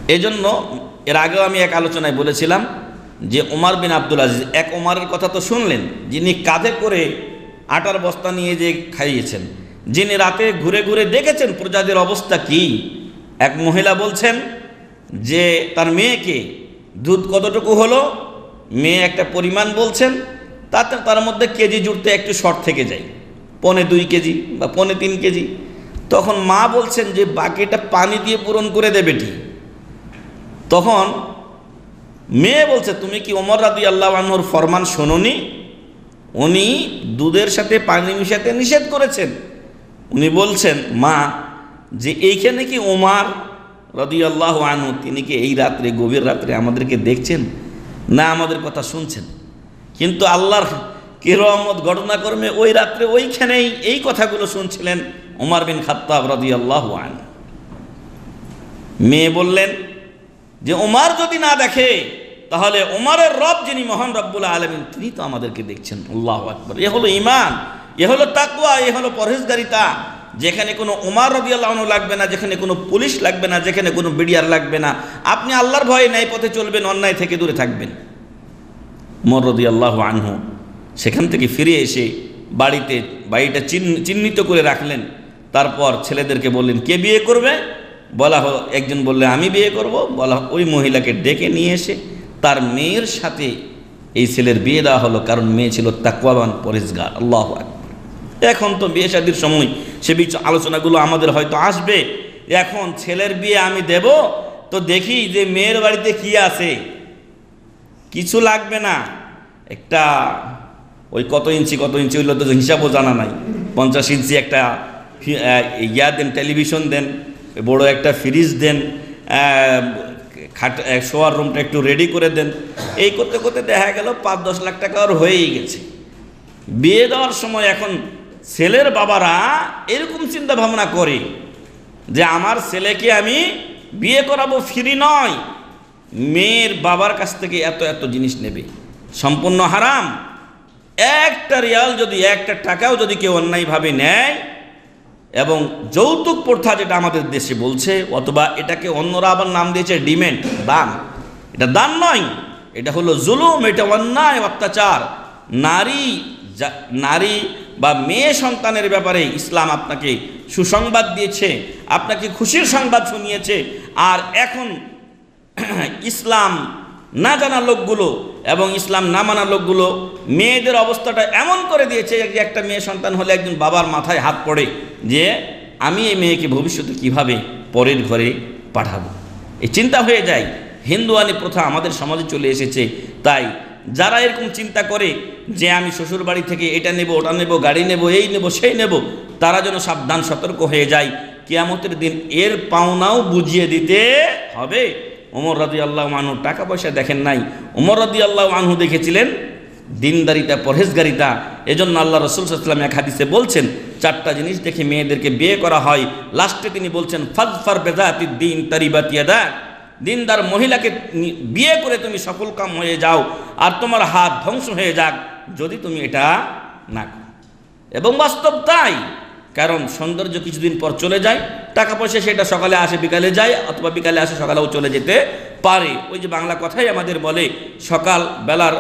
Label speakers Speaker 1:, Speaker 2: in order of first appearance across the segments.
Speaker 1: এজন্য এর আগেও আমি এক আলোচনায় বলেছিলাম যে ওমর বিন আব্দুল আজিজ, এক ওমরের কথা তো শুনলেন, যিনি কাঁধে করে আটার বস্তা নিয়ে যে খাইয়েছেন, যিনি রাতে ঘুরে ঘুরে দেখেছেন প্রজাদের অবস্থা কি। এক মহিলা বলছেন যে তার মেয়েকে দুধ কতটুকু হলো, মেয়ে একটা পরিমাণ বলছেন, তাতে তার মধ্যে কেজি জুড়তে একটু শর্ট থেকে যায়, 1.25 কেজি বা 3.25 কেজি। তখন মা বলছেন যে বাকিটা পানি দিয়ে পূরণ করে দে বেটি। তখন মেয়ে বলছে, তুমি কি ওমর রাদিয়াল্লাহু আনহুর ফরমান শোনোনি? উনি দুধের সাথে পানি মিশাতে নিষেধ করেছেন। উনি বলছেন, মা, যে এইখানে কি ওমর রাদিয়াল্লাহু আনহু তিনি কি এই রাত্রে, গভীর রাত্রে আমাদেরকে দেখছেন না আমাদের কথা শুনছেন? কিন্তু আল্লাহর কিরমত ঘটনাক্রমে ওই রাত্রে ওইখানেই এই কথাগুলো শুনছিলেন ওমর বিন খাত্তাব রাদিয়াল্লাহু আনহু। মেয়ে বললেন যে ওমর যদি না দেখে তাহলে ওমরের রব যিনি মহান রব্বুল আলামিন তিনি তো আমাদেরকে দেখছেন। আল্লাহু আকবার। এ হলো ঈমান, এ হলো তাকওয়া, এ হলো পরহেজগারিতা। যেখানে কোনো ওমর রাদিয়াল্লাহু আনহু লাগবে না, যেখানে কোনো পুলিশ লাগবে না, যেখানে কোনো বিডিআর লাগবে না, আপনি আল্লাহর ভয়ে ন্যায় পথে চলবেন, অন্যায় থেকে দূরে থাকবেন। ওমর রাদিয়াল্লাহু আনহু সেখান থেকে ফিরে এসে বাড়িটা চিহ্নিত করে রাখলেন। তারপর ছেলেদেরকে বললেন, কে বিয়ে করবে? বলা হলো, একজন বললে আমি বিয়ে করব। বলা ওই মহিলাকে ডেকে নিয়ে এসে তার মেয়ের সাথে এই ছেলের বিয়ে দেওয়া হলো, কারণ মেয়ে ছিল তাকওয়াবান, পরহেজগার। আল্লাহু আকবার। এখন তো বিয়ে শাদীর সময় সে আলোচনাগুলো আমাদের হয়তো আসবে। এখন ছেলের বিয়ে আমি দেব তো দেখি যে মেয়ের বাড়িতে কি আছে, কিছু লাগবে না। একটা ওই কত ইঞ্চি হইলো তো হিসাবও জানা নাই, 50 ইঞ্চি একটা ইয়া দেন, টেলিভিশন দেন, বড় একটা ফ্রিজ দেন, শোয়ার রুমটা একটু রেডি করে দেন। এই করতে করতে দেখা গেল 5-10 লাখ টাকা আর হয়েই গেছে। বিয়ে দেওয়ার সময় এখন ছেলের বাবারা এরকম চিন্তা ভাবনা করে যে আমার ছেলেকে আমি বিয়ে করাবো, ফ্রি নয়, মেয়ের বাবার কাছ থেকে এত এত জিনিস নেবে, সম্পূর্ণ হারাম। একটা রিয়াল যদি, একটা টাকাও যদি কেউ অন্যায়ভাবে নেয়, এবং যৌতুক প্রথা যেটা আমাদের দেশে বলছে, অথবা এটাকে অন্যরা আবার নাম দিয়েছে ডিমেন্ড, দান। এটা দান নয়, এটা হলো জুলুম, এটা অন্যায়, অত্যাচার। নারী বা মেয়ে সন্তানের ব্যাপারে ইসলাম আপনাকে সুসংবাদ দিয়েছে, আপনাকে খুশির সংবাদ শুনিয়েছে। আর এখন ইসলাম না জানা লোকগুলো এবং ইসলাম না মানা লোকগুলো মেয়েদের অবস্থাটা এমন করে দিয়েছে যে একটা মেয়ে সন্তান হলে একজন বাবার মাথায় হাত পড়ে যে আমি এই মেয়েকে ভবিষ্যতে কিভাবে পরের ঘরে পাঠাবো, এই চিন্তা হয়ে যায়। হিন্দুয়ানি প্রথা আমাদের সমাজে চলে এসেছে। তাই যারা এরকম চিন্তা করে যে আমি শ্বশুর বাড়ি থেকে এটা নেব, ওটা নেব, গাড়ি নেব, এই নেব, সেই নেব, তারা যেন সাবধান সতর্ক হয়ে যায়। কিয়ামতের দিন এর পাওনাও বুঝিয়ে দিতে হবে। ওমর রাদিয়াল্লাহু আনহু টাকা পয়সা দেখেন নাই, ওমর রাদিয়াল্লাহু আনহু দেখেছিলেন দিনদারিতা, পরহেজগারিতা। এজন্য আল্লাহ রাসূল সাল্লাল্লাহু আলাইহি ওয়াসাল্লাম এক হাদিসে বলছেন 4টা জিনিস দেখে মেয়েদেরকে বিয়ে করা হয়। লাস্টে তিনি বলছেন ফাজফার বিযাতিদ দ্বীন তারিবাত ইয়াদাক, দিনদার মহিলাকে বিয়ে করে তুমি সফল কাম হয়ে যাও, আর তোমার হাত ধ্বংস হয়ে যাক যদি তুমি এটা না করো। এবং বাস্তব তাই, কারণ সৌন্দর্য কিছুদিন পর চলে যায়, টাকা পয়সা সেটা সকালে আসে বিকালে যায়, অথবা বিকালে আসে সকালেও চলে যেতে পারে। ওই যে বাংলা কথাই আমাদের বলে, সকাল বেলার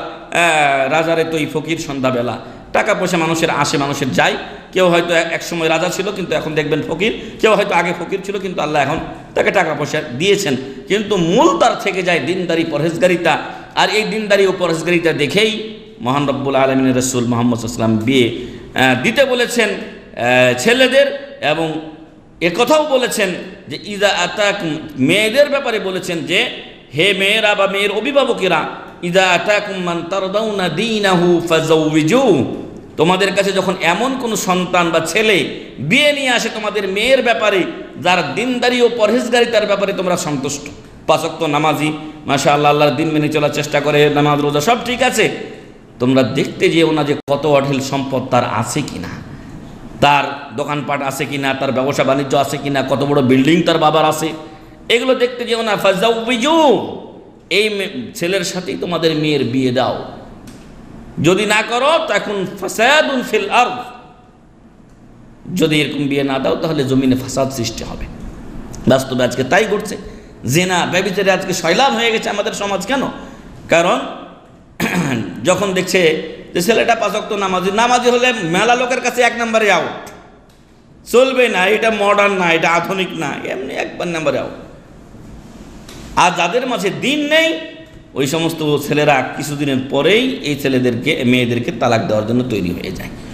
Speaker 1: রাজারে তৈ ফকির সন্ধ্যাবেলা। টাকা পয়সা মানুষের আসে, মানুষের যায়। কেউ হয়তো এক সময় রাজা ছিল কিন্তু এখন দেখবেন ফকির, কেউ হয়তো আগে ফকির ছিল কিন্তু আল্লাহ এখন তাকে টাকা পয়সা দিয়েছেন, কিন্তু মূল তার থেকে যায় দিনদারি, পরহেজগারিতা। আর এই দিনদারি ও পরহেজগারিতা দেখেই মহান রব্বুল আলামিনের রাসূল মুহাম্মদ সাল্লাল্লাহু আলাইহি ওয়াসাল্লাম বিয়ে দিতে বলেছেন ছেলেদের, এবং একথাও বলেছেন যে ইজা আতাকুম, মেয়েদের ব্যাপারে বলেছেন যে হে মেয়েরা বা মেয়ের অভিভাবকেরা, ইজা আতাকুম মান তারদাউনা দীনাহু ফাযাওবিজু, তোমাদের কাছে যখন এমন কোনো সন্তান বা ছেলে বিয়ে নিয়ে আসে তোমাদের মেয়ের ব্যাপারে, যার দিনদারি ও পরহেজগারিতার ব্যাপারে তোমরা সন্তুষ্ট, 5 ওয়াক্ত নামাজি, মাশাআল্লাহ আল্লাহর দিন মেনে চলার চেষ্টা করে, নামাজ রোজা সব ঠিক আছে, তোমরা দেখতে যেও না যে কত অঢেল সম্পদ তার আছে কিনা, তার দোকানপাট আছে কিনা, তার ব্যবসা বাণিজ্য আছে কিনা, কত বড় বিল্ডিং তার বাবার আছে, এগুলো দেখতে যেও না। ফাযাওবিজু, এই ছেলের সাথেই তোমাদের মেয়ের বিয়ে দাও। যদি না করো তখন ফাসাদুন ফিল আরদ, যদি এরকম বিয়ে না দাও তাহলে জমিনে ফাসাদ সৃষ্টি হবে। বাস্তবে আজকে তাই ঘটছে। জেনা ব্যভিচারে আজকে সয়লাব হয়ে গেছে আমাদের সমাজ। কেন? কারণ যখন দেখছে যে ছেলেটা 5 ওয়াক্ত নামাজি হলে মেলা লোকের কাছে 1 নম্বরে আউট, চলবে না, এটা মডার্ন না, এটা আধুনিক না, এমনি 1 নম্বরে আউট। আর যাদের মাঝে দিন নেই ওই সমস্ত ছেলেরা কিছুদিনের পরেই এই মেয়েদেরকে তালাক দেওয়ার জন্য তৈরি হয়ে যায়।